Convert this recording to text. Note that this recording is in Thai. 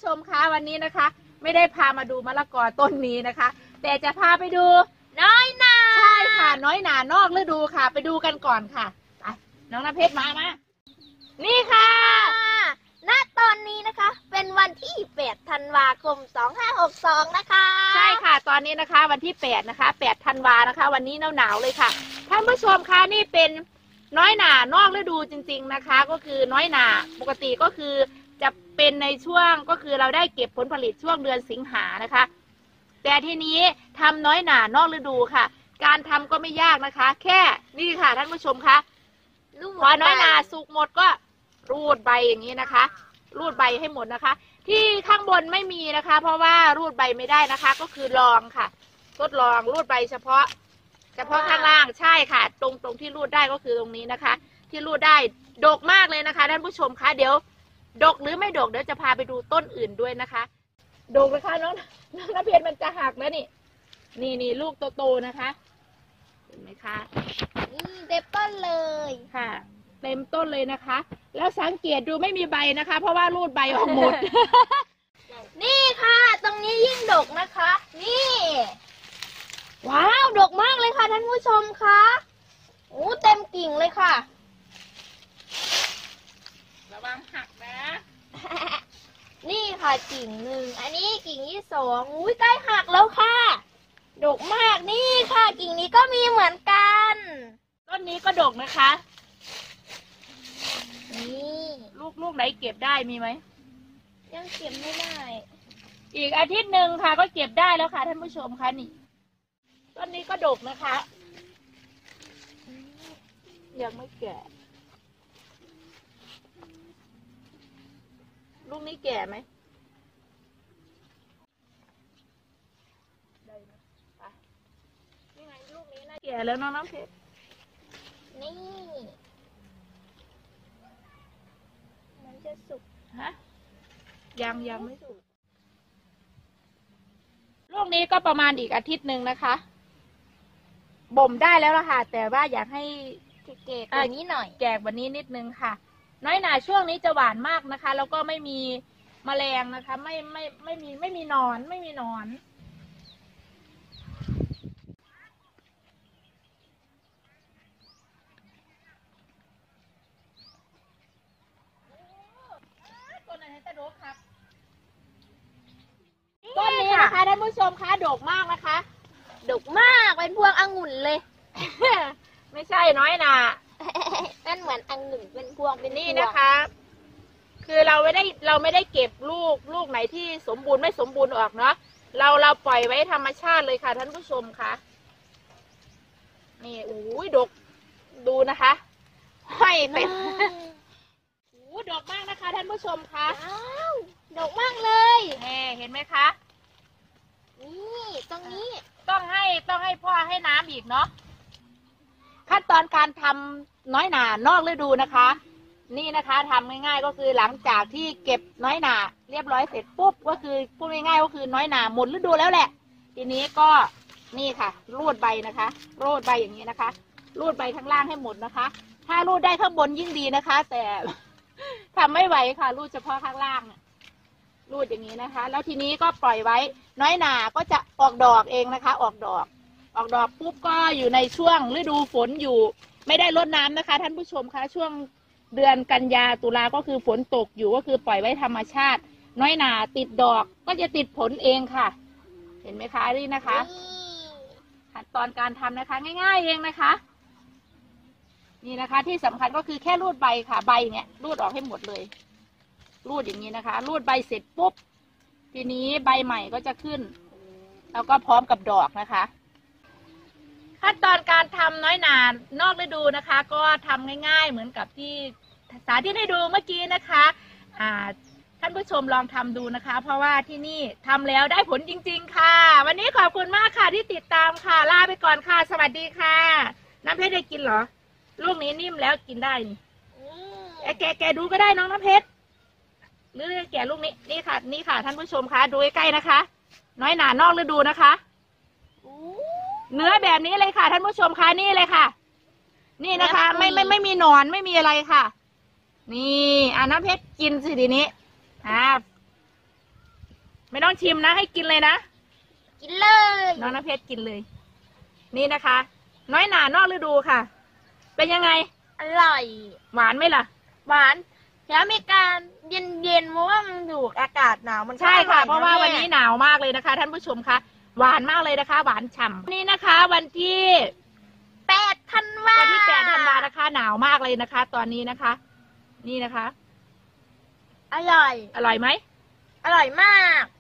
มคะวันนี้นะคะ ไม่ได้พามาดูมะละกอต้นนี้นะคะ แต่จะพาไปดูน้อยหนาใช่ค่ะน้อยหนานอกฤดูค่ะไปดูกันก่อนค่ะไปน้องน้ำเพชรมานี่ค่ะณตอนนี้นะคะเป็นวันที่8 ธันวาคม 2562นะคะใช่ค่ะตอนนี้นะคะวันที่8นะคะ8 ธันวานะคะวันนี้หนาวเลยค่ะท่านผู้ชมคะนี่เป็นน้อยหนานอกฤดูจริงๆนะคะก็คือน้อยหนาปกติก็คือจะเป็นในช่วงก็คือเราได้เก็บผลผลิตช่วงเดือนสิงหานะคะแต่ทีนี้ทำน้อยหนานอกฤดูค่ะการทำก็ไม่ยากนะคะแค่นี่ค่ะท่านผู้ชมคะพอน้อยหนาสุกหมดก็รูดใบอย่างนี้นะคะรูดใบให้หมดนะคะที่ข้างบนไม่มีนะคะเพราะว่ารูดใบไม่ได้นะคะก็คือลองค่ะทดลองรูดใบเฉพาะข้างล่างใช่ค่ะตรงที่รูดได้ก็คือตรงนี้นะคะที่รูดได้ดกมากเลยนะคะท่านผู้ชมคะเดี๋ยวดกหรือไม่ดกเดี๋ยวจะพาไปดูต้นอื่นด้วยนะคะดกเลยค่ะน้องน้ำเพชรมันจะหักแล้วนี่ลูกโตๆนะคะเห็นไหมคะเต็มต้นเลยค่ะเต็มต้นเลยนะคะแล้วสังเกตดูไม่มีใบนะคะเพราะว่ารูดใบออกหมดนี่ค่ะตรงนี้ยิ่งดกนะคะนี่ว้าวดกมากเลยค่ะท่านผู้ชมคะโอ้เต็มกิ่งเลยค่ะระวังหักนะนี่ค่ะกิ่งหนึ่งอันนี้กิ่งที่2อุ้ยใกล้หักแล้วค่ะดกมากนี่ค่ะกิ่งนี้ก็มีเหมือนกันต้นนี้ก็ดกนะคะนี่ลูกไหนเก็บได้มีไหมยังเก็บไม่ได้อีกอาทิตย์หนึ่งค่ะก็เก็บได้แล้วค่ะท่านผู้ชมคะนี่ต้นนี้ก็ดกนะคะยังไม่แก่ลูกนี้แก่ไหมได้ไหมไปนี่ไงลูกนี้น่าแก่แล้วน้องน้ำเพชรนี่มันจะสุกฮะยังไม่สุกลูกนี้ก็ประมาณอีกอาทิตย์หนึ่งนะคะบ่มได้แล้วล่ะค่ะแต่ว่าอยากให้เกล็ดนี้หน่อยแก่กว่านี้นิดนึงค่ะน้อยหนาช่วงนี้จะหวานมากนะคะแล้วก็ไม่มีแมลงนะคะไม่มีหนอนต้นนี้นะคะท่านผู้ชมคะดกมากนะคะดกมากเป็นพวงองุ่นเลยไม่ใช่น้อยหนานั่นเหมือนองุ่นเป็นพวงเป็นนี่นะคะคือเราไม่ได้เก็บลูกไหนที่สมบูรณ์ไม่สมบูรณ์ออกเนาะเราปล่อยไว้ธรรมชาติเลยค่ะท่านผู้ชมคะนี่อุ้ยดกดูนะคะห้อยเป็นดกมากนะคะท่านผู้ชมคะดกมากเลยเห็นไหมคะนี่ตรงนี้ต้องให้พ่อให้น้ำอีกเนาะขั้นตอนการทำน้อยหนานอกฤดูนะคะนี่นะคะทำง่ายๆก็คือหลังจากที่เก็บน้อยหนาเรียบร้อยเสร็จปุ๊บก็คือพูดง่ายๆก็คือน้อยหนาหมดฤดูแล้วแหละทีนี้ก็นี่ค่ะรูดใบนะคะรูดใบอย่างนี้นะคะรูดใบข้างล่างให้หมดนะคะถ้ารูดได้ข้างบนยิ่งดีนะคะแต่ทำไม่ไหวค่ะรูดเฉพาะข้างล่างรูดอย่างนี้นะคะแล้วทีนี้ก็ปล่อยไว้น้อยหนาก็จะออกดอกเองนะคะออกดอกปุ๊บก็อยู่ในช่วงฤดูฝนอยู่ไม่ได้รดน้ำนะคะท่านผู้ชมคะช่วงเดือนกันยาตุลาก็คือฝนตกอยู่ก็คือปล่อยไว้ธรรมชาติน้อยหนาติดดอกก็จะติดผลเองค่ะเห็นไหมคะนี่นะคะขั้นตอนการทำนะคะง่ายๆเองนะคะนี่นะคะที่สำคัญก็คือแค่รูดใบค่ะใบเนี่ยรูดออกให้หมดเลยรูดอย่างนี้นะคะรูดใบเสร็จปุ๊บทีนี้ใบใหม่ก็จะขึ้นแล้วก็พร้อมกับดอกนะคะขั้นตอนการทำน้อยหนานอกฤดูนะคะก็ทำง่ายๆเหมือนกับที่สาธิตให้ดูเมื่อกี้นะคะท่านผู้ชมลองทำดูนะคะเพราะว่าที่นี่ทำแล้วได้ผลจริงๆค่ะวันนี้ขอบคุณมากค่ะที่ติดตามค่ะลาไปก่อนค่ะสวัสดีค่ะน้ำเพชรได้กินเหรอลูกนี้นิ่มแล้วกินได้นี่แกดูก็ได้น้องน้ำเพชรหรือแกลูกนี้นี่ค่ะท่านผู้ชมคะดูใกล้ๆนะคะน้อยหนานอกฤดูนะคะเนื้อแบบนี้เลยค่ะท่านผู้ชมคะนี่เลยค่ะนี่นะคะไม่มีหนอนไม่มีอะไรค่ะนี่น้ำเพชรกินสิทีนี้ไม่ต้องชิมนะให้กินเลยนะกินเลยน้องน้ำเพชรกินเลย นี่นะคะ น้อยหนานอกฤดูค่ะ เป็นยังไงอร่อยหวานไหมล่ะหวานแล้วมีการเย็นๆเพราะว่ามันถูกอากาศหนาวมันก็ใช่ค่ะออยเพราะว่าแม่วันนี้หนาวมากเลยนะคะ ท่านผู้ชมคะหวานมากเลยนะคะ หวานฉ่ำนี่นะคะ วันที่ 8 ธันวาวันที่8 ธันวานะคะ หนาวมากเลยนะคะ ตอนนี้นะคะ นี่นะคะอร่อยอร่อยไหมอร่อยมาก